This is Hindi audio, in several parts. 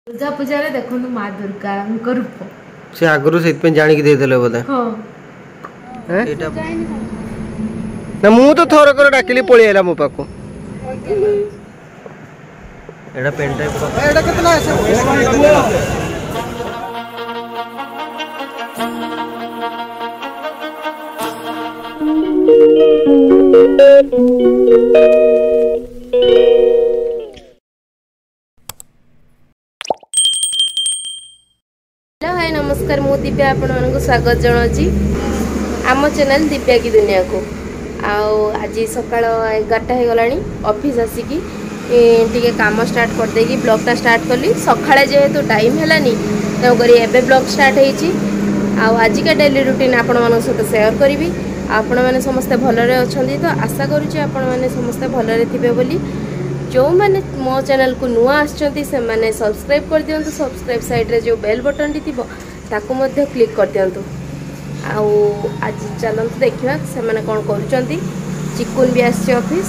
दुर्गा पूजा रे देखो माँ दुर्गा रूप से आगुरु से जानी की देदेले बोले हां एटा ना मु तो थोर कर डाकिली पळी आला मो पाको एटा पेन टाइप एटा कितना ऐसे हेलो हाय नमस्कार मु दिव्या आपण मानको स्वागत जणाउची आम चैनल दिव्या की दुनिया को आज सकाळ 11टा हो गलानी ऑफिस आसिकी टिके काम स्टार्ट कर देगी ब्लॉगटा स्टार्ट कली सकाळे जेहेतु टाइम हेलानी तो करी एबे ब्लॉग स्टार्ट हेची आज का डेली रूटीन आपण मानको सहित शेयर करबी आपण माने समस्त भलरे अछंदी तो आशा करूची आपण माने समस्त भलरे थिबे बोली जो मैंने मो चैनल को नुआ आछंती से माने सब्सक्राइब कर दियंतु सब्सक्राइब साइड रे जो बेल बटन टी थिबो ताकू मध्ये क्लिक कर दियंतु आज चलंतु देखिबा से माने कोन करूचंती चिकुन भी आछे ऑफिस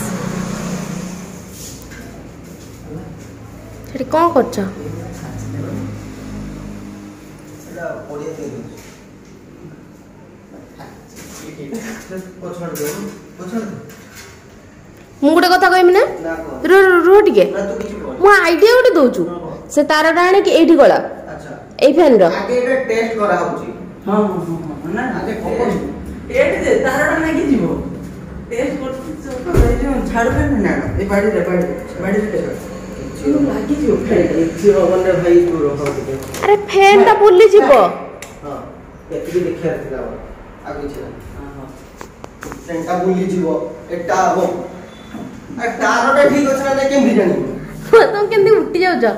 सेठी कोन करछ मु गोटे कथा कहमी ना रो टिके मु आइडिया गोटे दउछु से तारटा आने कि एठी गला अच्छा ए फैन रो आगे एटा टेस्ट करा होची हां ना आगे टेस्ट दे तारटा ना कि जीवो टेस्ट कर झाड़ू फैन ना ए बाड़ी रे जीरो लागी जीवो फैन जीरो बने भाई तू रहो अरे फैन ता बुल्ली जीवो हां केति देखिया थिला आगे छला हां फैन ता बुल्ली जीवो एटा हो तारटा ठीक अछि ना केमि जानि तुम केमि उठी जाउ जा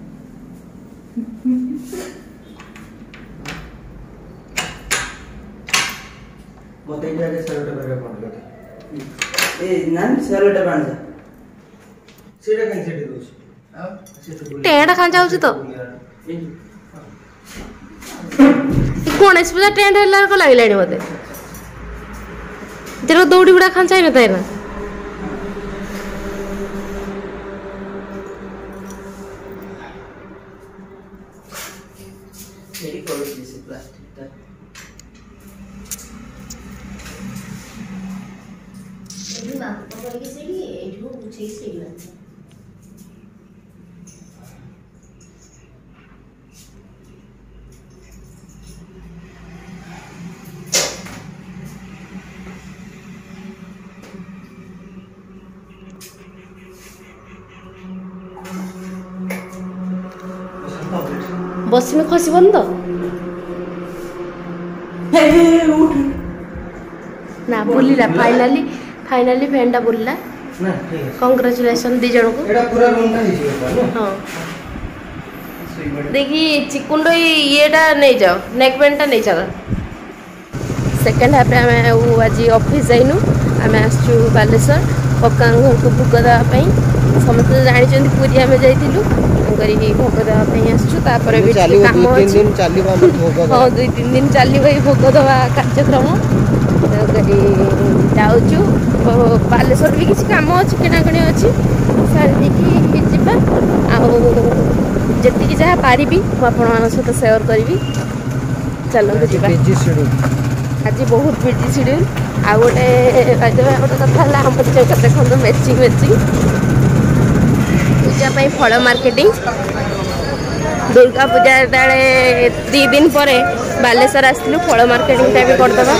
मते इडा सेलोटा करे कोन लगे ए नान सेलोटा बांधा सेटा केन सेटी दोछ आ सेटा टेंडा खान जाउ तो कोन एसपुजा टेंड हेलार को लागिलानी मते तेरो दौड़ी गुडा खान चाहिए ना ताइना मेरी क्वालिटी से प्लास्टिक का ये ना पकड़ के से ये जो पूछे से ही बस में खसी बंद ना बुलिला फाइनली फैनटा बुलिला ना ठीक है कांग्रेचुलेशन दी जण को एडा पूरा रूम का हिजी हां देखी चिकुंडो येटा नहीं जाओ नेक बैंड नहीं जाओ सेकंड हाफ रे हमें आज ऑफिस जाइनु हमें आसचु बालेश्वर पक्का घर को भोग देवा समस्त जानी पूरी आम जाइलु करी भोग देवाई आसचु भी काम अच्छे हाँ 2-3 दिन चलो ये भोग देवा कार्यक्रम जाऊँ बालेश्वर भी किसी काम अच्छे किणाकिणी अच्छी सारी देखी जावा जी जहाँ पारि मुझे सहित सेयर करी चलते जावा आज बहुत बिजी शेड्यूल आ गोटे कथा आम देखो मैचिंग पूजा फल मार्केटिंग दुर्गा पूजा 3 दिन पर बालेश्वर आसलु फल मार्केटिंग भी करदबा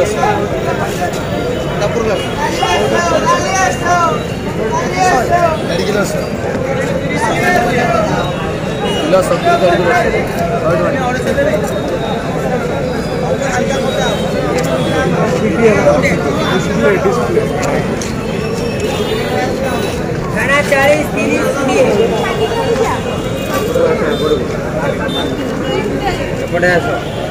खाना 40-30 पड़े आसो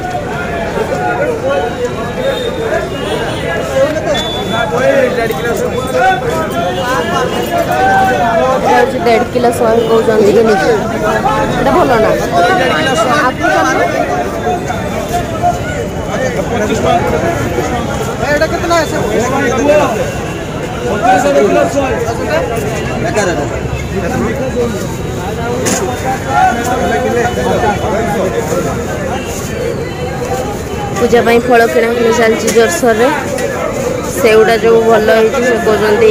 1.5 किलो सोया कहते भल ना कितना पूजा फल किणा कि चलती जोरसोर सेगुड़ा जो भल से कहते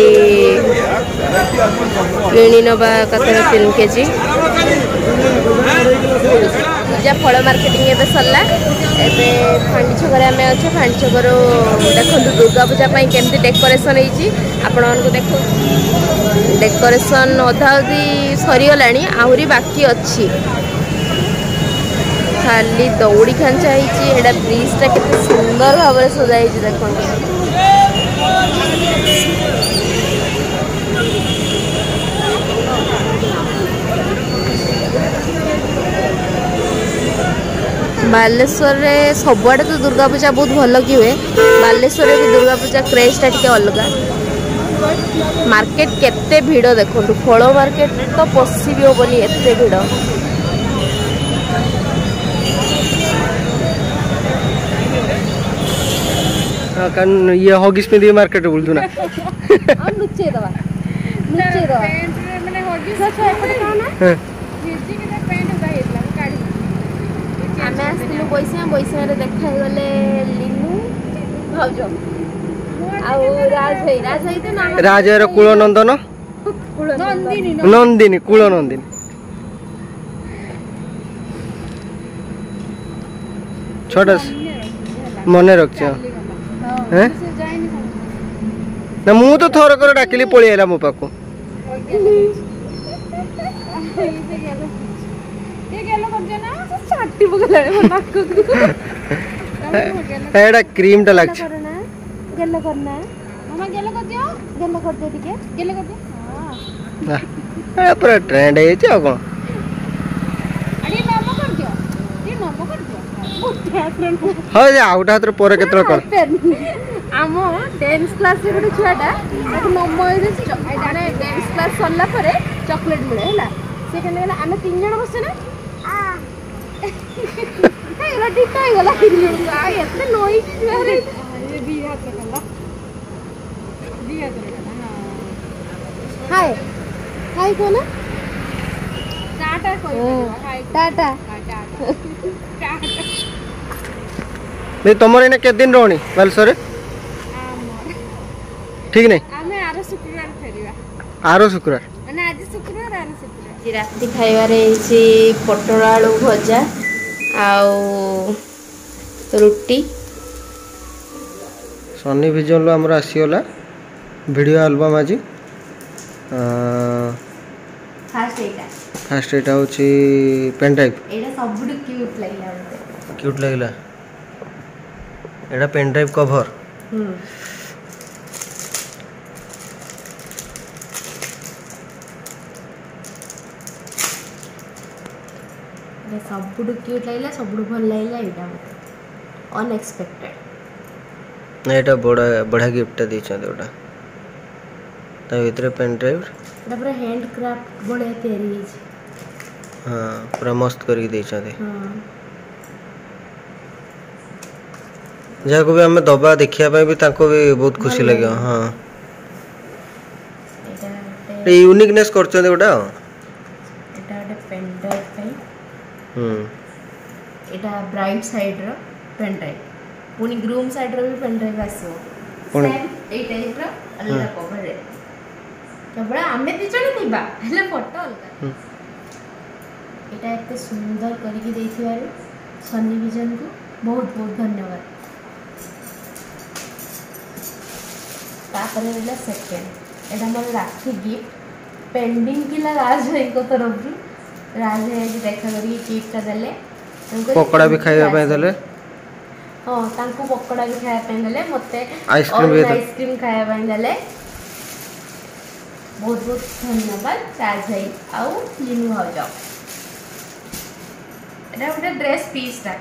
किणी नवा कथा 3 केजी पूजा फल मार्केटिंग एवं सरला एवं फांडी छक आम अच्छे फांडी छकर देखो दुर्गा पूजा केमती डेकोरेशन आपण देख डेकोरेशन अधा अधी सरीगला आहरी बाकी अच्छी खाली दौड़ी खांचा है ब्रिजटा केते सुंदर भाव में सजाई देखो बालेश्वर रे सबुआड़े तो दुर्गा पूजा बहुत भल कि हुए बालेश्वर भी दुर्गा पूजा क्रेजटा टे अलग मार्केट केते भीड़ देखो फल मार्केट तो पशि भी हेनी एते भीड़ कारण ये हॉगिस में दिए मार्केट बोल दूना हम नुचे दवा माने हॉगिस अच्छा एपटे का ना भेजी के पेंट बाहेतला काढी आमे आस्तिलु पैसा रे देखा गले लिनु भाउजो आ राज भाई तो ना राजर कुलनंदन नंदिनी कुलनंदिनी छोटा मने रख ना मु तो थोर कर डाकिली पळी आला मो पाको एडा क्रीम टा लागछ गेलो करना मामा गेलो कर दियो टिके गेलो कर दियो हां पूरा ट्रेंड है छ कोन अरे मामा कर दियो हाँ जे आउट हाथ पर केतल कर आम 10th क्लास रे गोटे छुआटा नम्बर माने 10th क्लास सरला परे चॉकलेट मिले हैला से केने गेला आमे 3 जण बसे ना हे रडी काय गला आ एते नोई अरे दी हाथ कला हाय हाय कोना टाटा कोई हाय टाटा नहीं तुम इन्हें के दिन रोनी बालेश्वर ठीक नहीं आमे आरो शुक्रवार फेरिबा आरो शुक्रवार माने आज शुक्रवार आरो शुक्रवार जी राती खाइबा रे छी पटल आलू भजा आउ रोटी सनी विजन लो हमर आसीगला वीडियो एल्बम आज फास्ट एटा होची पेन ड्राइव एटा सबुड क्यूट लागला एटा पेन ड्राइव कवर सबुड क्यूट लागला सबुड भल लागला एटा अनएक्सपेक्टेड ना एटा बड़ा बड़ा गिफ्ट दी छन ओटा ता भीतर पेन ड्राइव एटा पूरा हैंड क्राफ्ट बड़ा तैयारी है हां पूरा मस्त करके दी छन हां जाको भी हमें दबा देखिया पे भी ताको भी बहुत खुशी लगे हां एटा यूनिकनेस करछन ओटा एटा पेन ड्राइव पे एटा ब्राइट साइड रो पेन ड्राइव पुनी ग्रूम साइड रो भी पेन ड्राइव आसो सेम ए टाइप रो अलग कवर रे केवल आमे दी जण निबा हेले फोटो अलग एटा एते सुंदर करके देथिबारे सनी विजन को बहुत बहुत धन्यवाद तापर रहला सेकंड एटा मोर राखी गिफ्ट पेंडिंग किला राज भाई को तरफ राज भाई देखा करी गिफ्ट देले पकोड़ा भी खाइबा पे देले हां तांको पकोड़ा भी खाया पे देले मते आइसक्रीम खाया पे देले बहुत बहुत धन्यवाद राज भाई आउ लिनु हो जाओ एटा उठे ड्रेस पीस ता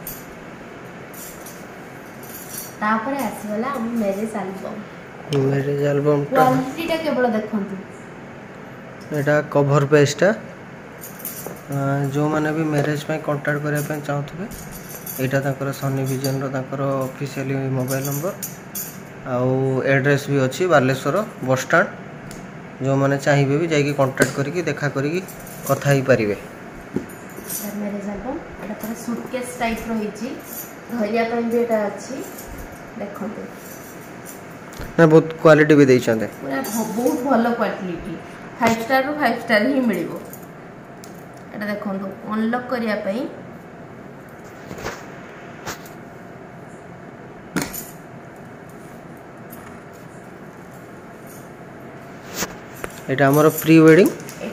तापर आसीगला हम मैरिज एल्बम क्वालिटी टा केवल देखंतु एटा कवर पेजटा जो माने भी मैरिज पे कांटेक्ट करे पे चाहथबे एटा ताकर सनी विजन रो ताकर ऑफिशियली मोबाइल नंबर आउ एड्रेस भी अच्छी बालेश्वर बस स्टैंड जो माने चाहिए भी जाई कांटेक्ट करके देखा करके କଥା ହେଇ पारिबे। मैरिज एल्बम एटा पूरा सूटकेस टाइप रही धरिया भी एटा अच्छी देखो ना बहुत क्वालिटी भी देइछन्ते पूरा बहुत भलो क्वालिटी 5 स्टार रो 5 स्टार ही मिलिबो। एटा देखो अनलॉक करिया पई एटा हमर प्री वेडिंग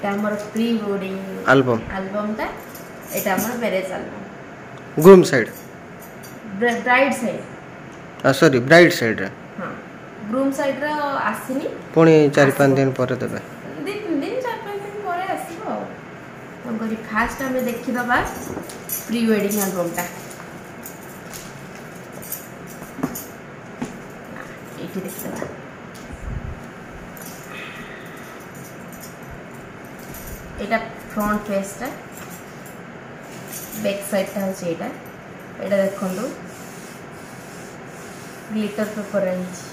एल्बम ता एटा हमर marriage album groom side bride side sorry bride side रे हां ग्रूम साइड रे आसीनी पुणी 4-5 दिन पर देबे दिन 4-5 दिन पर आसीबो हम करी फास्ट हमें देखि दबा प्री वेडिंग एल्बम ता एठी देखि दबा एटा फ्रंट फेस टा बैक साइड टा होची एटा एटा देखंदो ग्लिटर पेपर रही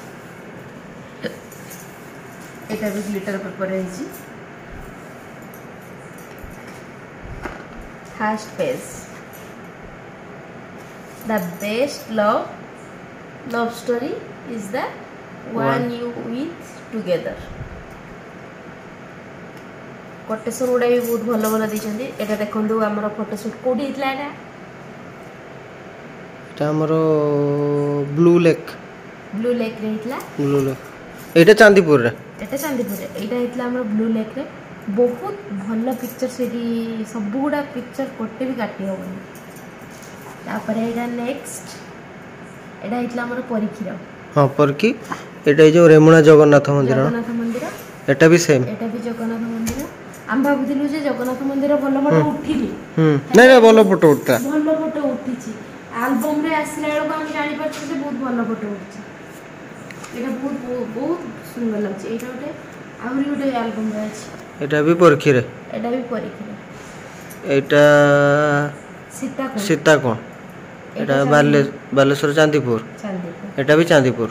एटा भी ग्लिटर पेपर रही first page the best love story is the one you with together quotation गुड़ा भी बहुत भल भल देइछन्ती एटा देखंदु हमर फोटोशूट कोडी हितला एटा हमर ब्लू लेक रे हितला ब्लू लेक एटा चांदीपुर रे एटा हितला हमर ब्लू लेक रे बहुत भल पिक्चर सेठी सब गुड़ा पिक्चर कोटे भी काटी होबनी तापर एटा नेक्स्ट एटा हितला हमर परीक्षिर हां परकी एटा जो रेमुणा जगन्नाथ मंदिर एटा भी सेम एटा भी जगन्नाथ मंदिर हम भाबुथिलु जे जगन्नाथ मंदिर भलो फोटो उठिली नहीं भलो फोटो उठता भलो फोटो उठिची एल्बम रे आसला बेलको हम जानि परछु जे बहुत भलो फोटो उठिची एटा बहुत सुंदर लागछि एटा ओटे आउरी ओटे एल्बम रे अछि एटा भी परखी रे एटा सीता कोण एटा बालेश्वर चांदीपुर एटा भी चांदीपुर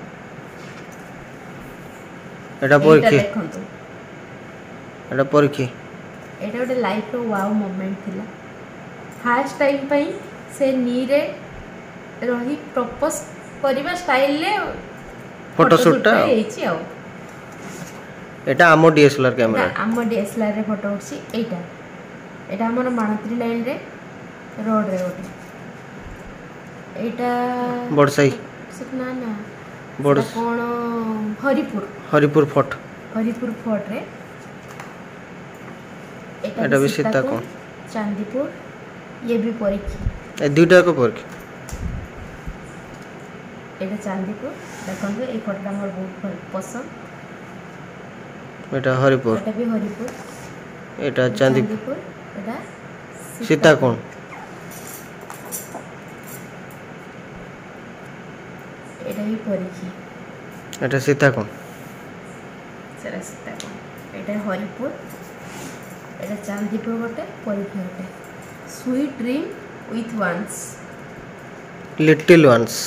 एटा परखी एटा परखी एटा ओटे लाइफ रो वाओ मोमेंट थिला फर्स्ट टाइम पई से नीरे रही प्रपोज करिबा स्टाइल ले फोटोशूट टा हेछि आ एटा हमर डीएसएलआर कैमरा हमर डीएसएलआर रे फोटो उठछि एटा हमर मानत्री लाइन रे रोड रे ओटे एटा बड़साई ना बड़ कोन हरिपुर फोर्ट रे एटा भी सीता कोण चांदीपुर ये भी परीक्षी ए दुईटा को परीक्षी एटा चांदीपुर देखंगे ए फोटो हमर बहुत पसंद एटा हरिपुर एटा भी हरिपुर एटा चांदीपुर एटा सीता कोण एटा भी परीक्षी एटा सीता कोण एटा हरिपुर एटा चांदीपुर गोटे परीक्षा गोटे sweet dream with ones little ones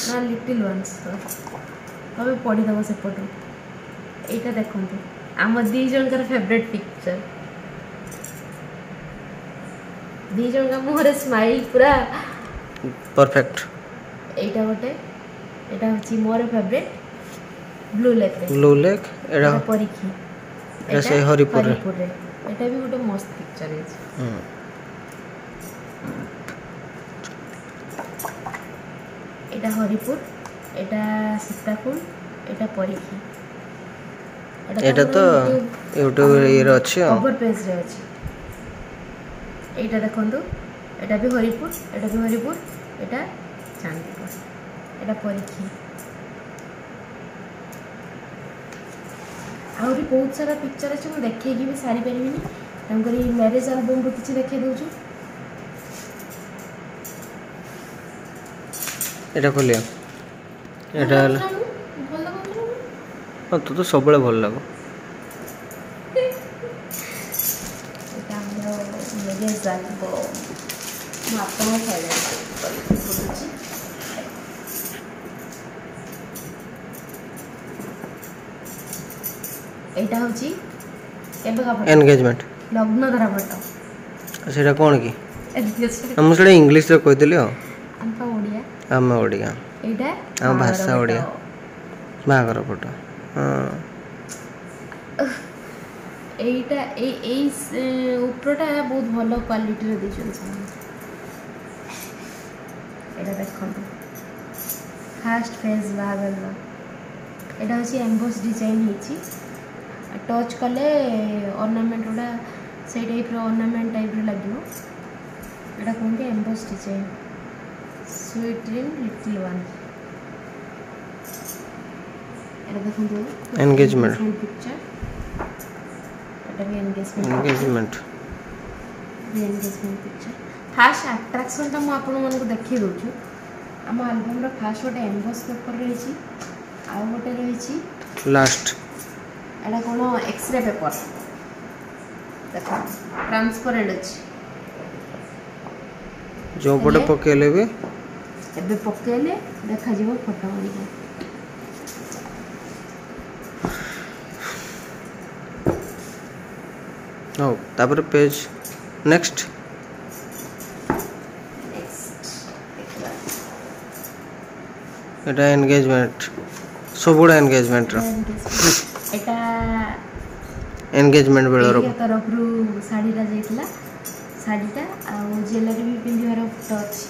हमें पढ़ी दब से फोटो एटा देखंतु आम दी जन कर फेवरेट पिक्चर दी जन का मुहरे स्माइल पूरा परफेक्ट एटा गोटे एटा होची मोर फेवरेट ब्लू लेक एटा परीक्षा एटा से हरिपुर रे एटा भी गोटे मस्त पिक्चर है एटा हरिपुर एटा सीताकुंड एटा परीक्षी एटा तो यूट्यूब रे अछि कवर पेज रे अछि एटा देखंतु एटा भी हरिपुर एटा चांदीपुर एटा परीक्षी आउरी बहुत सारा पिक्चर अच्छे मुझे देखे भी सारी पारिनी तंकरी मैरिज एल्बम रो किछि देखे दउछु एटा खोलिया एटा भल लागो हां तो सब बळे भल लागो एटा हमरो मैरिज एल्बम मापन खाइले एटा होची केबे का फोटो एंगेजमेंट लग्न धरा फोटो ସେଇଟା କ'ଣ କି? ମୁଁ ସେଇଟା ଇଂଲିଶରେ କହିଥିଲି ଆଉ। ଆମ ଓଡ଼ିଆ, ଆମ ଭାଷା ଓଡ଼ିଆ। ବାହାଘର ଫଟୋ। ହଁ, এইটা এই উপরটা বহুত ভালো কোয়ালিটির দিয়েছেন ସେମାନେ। এটা দেখନ୍ତୁ ফার্স্ট ফেজ বাহাঘরର এটা হচ্ছে এম্বোস ডিজাইন ହେଇଛି। ଟଚ୍ କଲେ ଅର୍ଣ୍ଣାମେଣ୍ଟ ଗୁଡ଼ା ସେଇ ଟାଇପ୍ର ଅର୍ଣ୍ଣାମେଣ୍ଟ ଟାଇପ୍ର ଲାଗିବ। ଏଇଟା କୁହନ୍ତି emboss design. Sweet dream little one. এটা দেখନ୍ତୁ ଏନଗେଜମେଣ୍ଟ ପିକ୍ଚର। এটা ବି ଏନଗେଜମେଣ୍ଟ ପିକ୍ଚର। ଫାର୍ଷ୍ଟ ଆଟ୍ରାକ୍ସନ୍ଟା ମୁଁ ଆପଣମାନଙ୍କୁ ଦେଖାଇ ଦେଉଛି। ଆମ ଆଲବମ୍ର ଫାର୍ଷ୍ଟ ଗୋଟେ ଏମ୍ବୋସ୍ ପେପର୍ ରହିଛି, ଆଉ ଗୋଟେ ରହିଛି ଲାଷ୍ଟ। ଏଇଟା କ'ଣ ଏକ୍ସରେ ପେପର୍ ଦେଖ ଟ୍ରାନ୍ସପରେଣ୍ଟ ଅଛି। ଯେଉଁ ପଟେ ପକେଇଲେ ବି ଏବେ ପକେଇଲେ ଦେଖାଯିବ ଫଟୋ ଗୁଡ଼ିକ। ହଉ, ତାପରେ ପେଜ୍ ନେକ୍ସଟ। এটা এনগেজমেন্ট, ସବୁଗୁଡ଼ା ଏନଗେଜମେଣ୍ଟର। এটা ଏନଗେଜମେଣ୍ଟ ବେଳର ତରଫରୁ ଶାଢ଼ୀଟା ଯାଇଥିଲା। ଶାଢ଼ୀଟା ଆଉ ଜୁଏଲାରୀ ବି ପିନ୍ଧିବାର ଫଟୋ ଅଛି।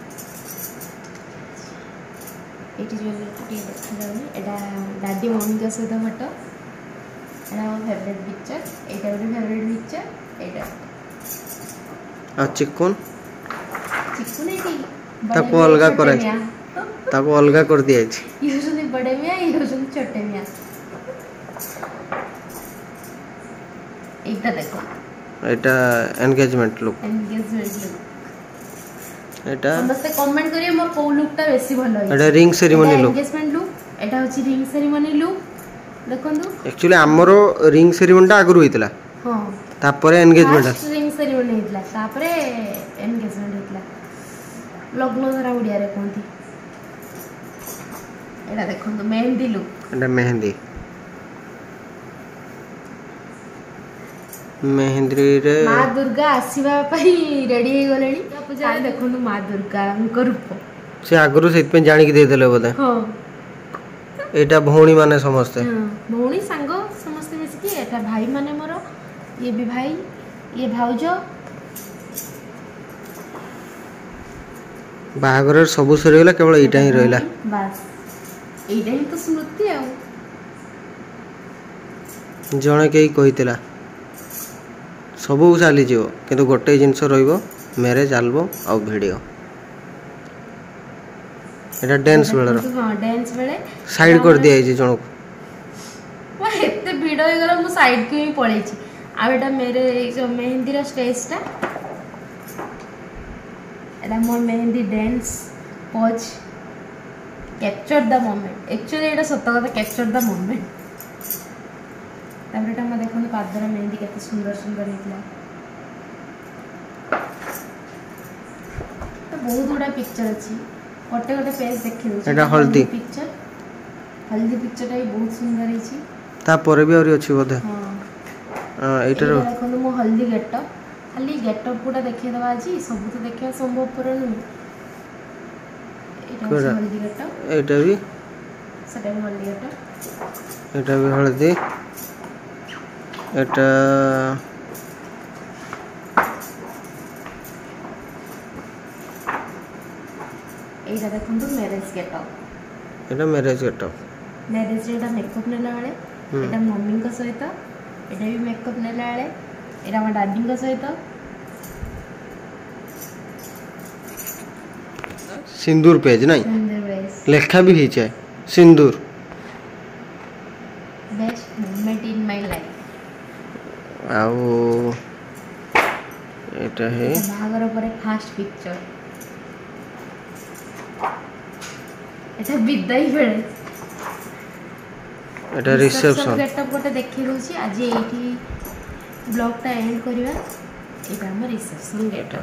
ଏଇଠି ଜୁଏଲାରୀଟା ଟିକେ ଦେଖାଯାଉନି। ଏଇଟା ଡାଡି ମମିଙ୍କ ସହିତ ଫଟୋ। ଏଇଟା ମୋ ଫେଭରେଟ୍ ପିକ୍ଚର। ଏଇଟା ଗୋଟେ ଫେଭରେଟ୍ ପିକ୍ଚର। ଏଇଟା ଆଉ ଚିକୁନ ଏଇଠି ତାକୁ ଅଲଗା କରାଇ, ତାକୁ ଅଲଗା କରିଦିଆଯାଇଛି। ଇଏ ହେଉଛନ୍ତି ବଡ଼ ମିଆଁ, ଇଏ ହେଉଛନ୍ତି ଛୋଟ ମିଆଁ। এইটা দেখো, এটা এনগেজমেন্ট লুক। এটা সমস্তে কমেন্ট করিয়ে মোর কোন লুকটা বেশি ভালো হইছে। এটা ring ceremony look. Engagement look, এটা হচ্ছে রিং সেরিমনি লুক। দেখন্তু एक्चुअली हमरो रिंग सेरिमनीटा आगुर होइतला। हां, तापरे एनगेजमेंट रिंग सेरिमनी होइतला, तापरे एनगेजमेंट होइतला। लग्न धरा उड़िया रे कोंती। एटा देखନ୍ତୁ मेहंदी लुक। एटा मेहंदी रे माँ दुर्गा आसीबा पई रेडी हे गलेनी। पूजा देखନ୍ତୁ माँ दुर्गा उनको रूप से आगुर सेत पे जानि के दे देले बोले। हां, एटा भौणी माने समस्ते, भौणी सांग समस्ते मिसकी। एटा भाई माने मोर, ये भी भाई, ये भाउजो। बाहागर सब सरी गेला, केवल एटा ही रहिला। बस एटा ही तो स्मृति आ। जणे केही कहितला सब चली जीव, किंतु गोटे जिनस रहिबो मैरिज एल्बम आ वीडियो। एटा डांस बेलर। हां, डांस बेले साइड कर दिया है जनक। मैं एते भिड हो गला, मु साइड के ही पळै छी। आ एटा मेरे जो मेहंदी रा स्टेजटा, एटा मोर mehndi dance pose capture the moment. Actually एटा सत्य कथा कैप्चर द मोमेंट। तापर एटा म देखन पादर मेहंदी केते सुंदर सुंदर हेतला। तो बहुत गुडा पिक्चर अछि, गोटे गोटे पेज देखि दो। एटा हल्दी पिक्चर, हल्दी पिक्चरटा भी बहुत सुंदर हेछि। ता परे भी और अछि बोधे। हां, एटा देखन मो हल्दी गेटअप, खाली गेटअप गुडा देखि दवा আজি, सब तो देखिया संभव पर नै। एटा हल्दी गेटअप, एटा भी सेटा भी हल्दी गेटअप, एटा भी हल्दी। एटा एटा देखंतु मैरिज गेटअप। एटा मैरिज गेटअप, मैरिज रे एटा मेकअप नेला वाले। एटा मम्मी का सहित, एटा भी मेकअप नेला वाले। एटा मा दादी का सहित। सिंदूर पेज नहीं, सिंदूर पेज लेखा भी हिचे sindoor. Best moment in my life. आउ एटा है बाहागर परे फास्ट पिक्चर। एटा विदाई बेले, एटा रिसेप्शन गेटअप गोटे देखि दोछि। आज एठी ब्लॉगटा एंड करिवा। एटा हमर रिसेप्शन गेटअप।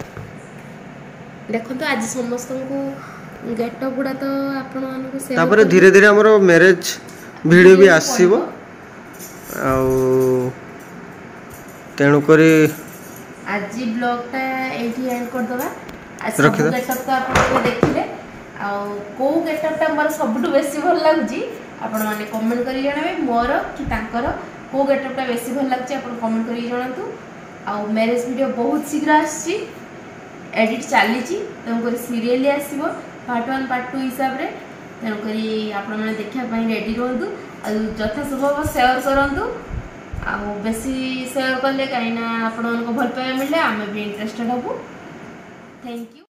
देखो तो आज समस्त को गेटअप गुडा तो आपण मान को शेयर। तापर धीरे धीरे हमर मैरिज वीडियो भी आसीबो। आ तेणु करी आज ब्लॉगटा एठी एंड कर दबा। आज सब रखिदा। गेटअप तो आपण देखिले आ को गेटअपटा मोर सबटु बेसी भल लागुची आपण माने कमेंट करी जणावे मोर कि तांकर को गेटअपटा बेसी भल लागुची आपण कमेंट करी जणातु। आ मैरिज वीडियो बहुत शीघ्र आसी एडिट चली तेणुक सीरियली आसो पार्ट 1 पार्ट 2 हिसाब से तेणुक आपण मैंने देखापी रेडी रुहतु यथा संभव सेयार करूँ आ बेसी सेयार कले कहीं भल पाइबा मिले आम भी इंटरेस्टेड हबू। Thank you.